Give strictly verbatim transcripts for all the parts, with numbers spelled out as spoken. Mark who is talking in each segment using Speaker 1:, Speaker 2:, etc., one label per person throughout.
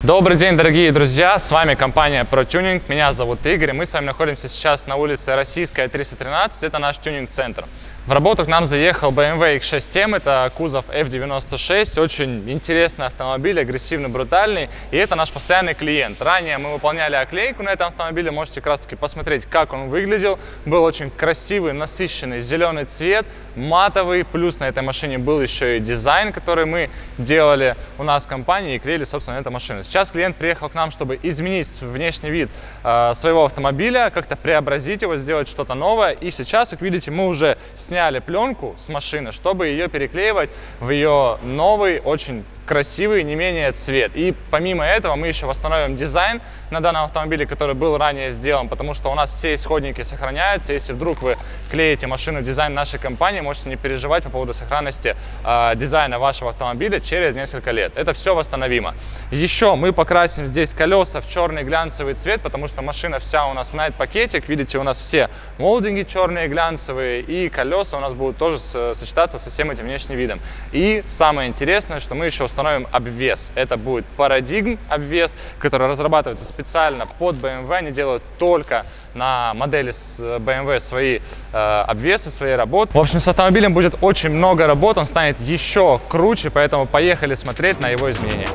Speaker 1: Добрый день, дорогие друзья! С вами компания ProTuning. Меня зовут Игорь. Мы с вами находимся сейчас на улице Российская, триста тринадцать. Это наш тюнинг-центр. В работу к нам заехал бэ эм вэ икс шесть эм. Это кузов эф девяносто шесть. Очень интересный автомобиль, агрессивный, брутальный. И это наш постоянный клиент. Ранее мы выполняли оклейку на этом автомобиле. Можете как раз таки посмотреть, как он выглядел. Был очень красивый, насыщенный зеленый цвет, матовый. Плюс на этой машине был еще и дизайн, который мы делали у нас в компании и клеили, собственно, на эту машину. Сейчас клиент приехал к нам, чтобы изменить внешний вид э, своего автомобиля, как-то преобразить его, сделать что-то новое. И сейчас, как видите, мы уже сняли Сняли пленку с машины, чтобы ее переклеивать в ее новый, очень красивый, не менее цвет. И помимо этого мы еще восстановим дизайн на данном автомобиле, который был ранее сделан, потому что у нас все исходники сохраняются. Если вдруг вы клеите машину дизайн нашей компании, можете не переживать по поводу сохранности э, дизайна вашего автомобиля через несколько лет. Это все восстановимо. Еще мы покрасим здесь колеса в черный глянцевый цвет, потому что машина вся у нас в найт-пакетик. Видите, у нас все молдинги черные глянцевые, и колеса у нас будут тоже сочетаться со всем этим внешним видом. И самое интересное, что мы еще установим обвес. Это будет парадигм обвес, который разрабатывается специально под бэ эм вэ. Они делают только на модели с бэ эм вэ свои э, обвесы, свои работы. В общем, с автомобилем будет очень много работ, он станет еще круче, поэтому поехали смотреть на его изменения.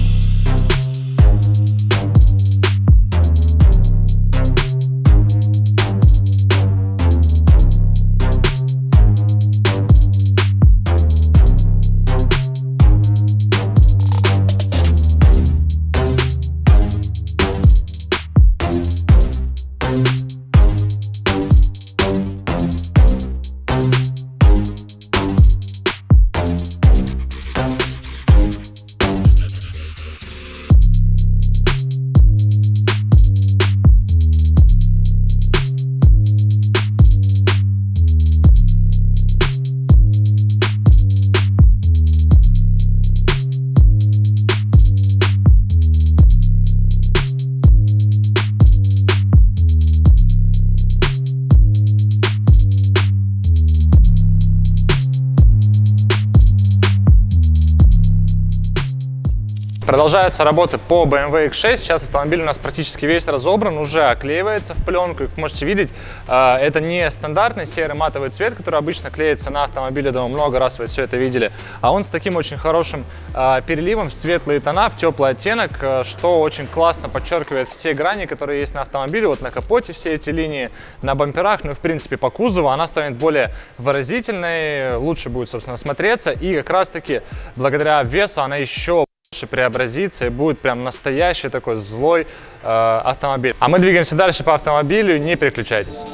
Speaker 1: Продолжаются работы по бэ эм вэ икс шесть. Сейчас автомобиль у нас практически весь разобран, уже оклеивается в пленку. Как можете видеть, это не стандартный серый матовый цвет, который обычно клеится на автомобиле. Думаю, много раз вы все это видели. А он с таким очень хорошим переливом в светлые тона, в теплый оттенок, что очень классно подчеркивает все грани, которые есть на автомобиле. Вот на капоте все эти линии, на бамперах, ну и в принципе по кузову она станет более выразительной, лучше будет, собственно, смотреться. И как раз таки благодаря весу она еще преобразится и будет прям настоящий такой злой э, автомобиль. А мы двигаемся дальше по автомобилю, не переключайтесь.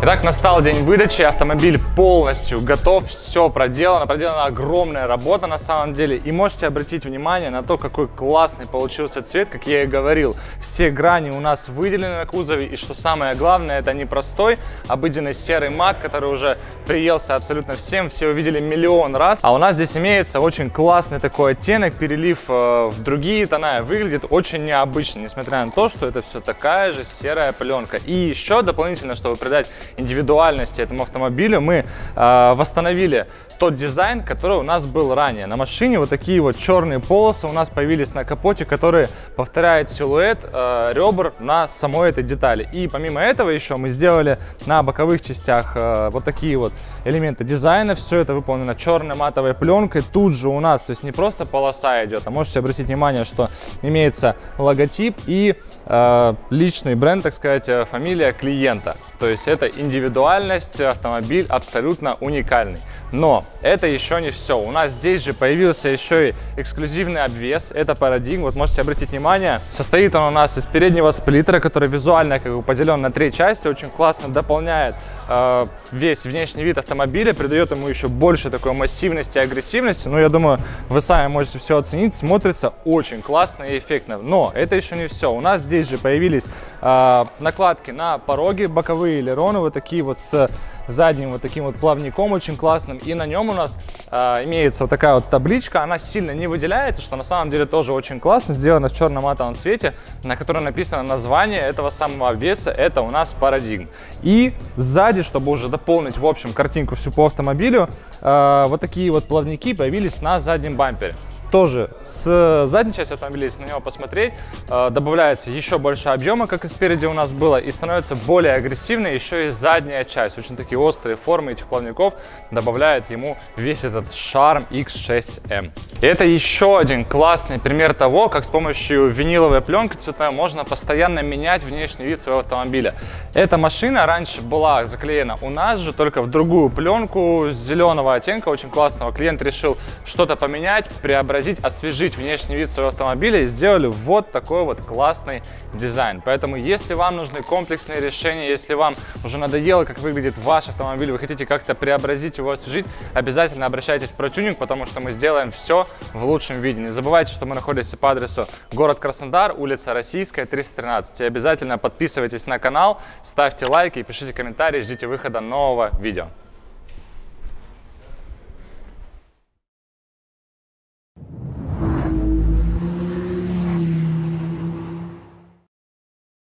Speaker 1: Итак, настал день выдачи, автомобиль полностью готов, все проделано, проделана огромная работа на самом деле. И можете обратить внимание на то, какой классный получился цвет, как я и говорил. Все грани у нас выделены на кузове, и что самое главное, это не простой обыденный серый мат, который уже приелся абсолютно всем, все увидели миллион раз. А у нас здесь имеется очень классный такой оттенок, перелив э, в другие тона, выглядит очень необычно, несмотря на то, что это все такая же серая пленка. И еще дополнительно, чтобы придать индивидуальности этому автомобилю, мы э, восстановили тот дизайн, который у нас был ранее. На машине вот такие вот черные полосы у нас появились на капоте, которые повторяют силуэт э, ребр на самой этой детали. И помимо этого еще мы сделали на боковых частях э, вот такие вот элементы дизайна. Все это выполнено черной матовой пленкой. Тут же у нас, то есть не просто полоса идет, а можете обратить внимание, что имеется логотип и э, личный бренд, так сказать, фамилия клиента. То есть это индивидуальность, автомобиль абсолютно уникальный. Но это еще не все. У нас здесь же появился еще и эксклюзивный обвес. Это Paradigm. Вот можете обратить внимание. Состоит он у нас из переднего сплиттера, который визуально как бы поделен на три части. Очень классно дополняет э, весь внешний вид автомобиля, придает ему еще больше такой массивности и агрессивности. Ну, я думаю, вы сами можете все оценить. Смотрится очень классно и эффектно. Но это еще не все. У нас здесь же появились э, накладки на пороги, боковые элероны, вот такие вот с задним вот таким вот плавником очень классным, и на нем у нас э, имеется вот такая вот табличка. Она сильно не выделяется, что на самом деле тоже очень классно, сделано в черно-матовом цвете, на котором написано название этого самого обвеса. Это у нас Paradigm. И сзади, чтобы уже дополнить в общем картинку всю по автомобилю, э, вот такие вот плавники появились на заднем бампере. Тоже с задней части автомобиля, если на него посмотреть, э, добавляется еще больше объема, как и спереди у нас было, и становится более агрессивной еще и задняя часть. Очень такие острые формы этих плавников добавляют ему весь этот шарм икс шесть эм. И это еще один классный пример того, как с помощью виниловой пленки цветной можно постоянно менять внешний вид своего автомобиля. Эта машина раньше была заклеена у нас же, только в другую пленку с зеленого оттенка, очень классного. Клиент решил что-то поменять, преобразить, освежить внешний вид своего автомобиля, и сделали вот такой вот классный дизайн. Поэтому, если вам нужны комплексные решения, если вам уже надоело, как выглядит ваш автомобиль, вы хотите как-то преобразить его, освежить, обязательно обращайтесь в ProTuning, потому что мы сделаем все в лучшем виде. Не забывайте, что мы находимся по адресу город Краснодар, улица Российская, триста тринадцать. И обязательно подписывайтесь на канал, ставьте лайки и пишите комментарии, ждите выхода нового видео.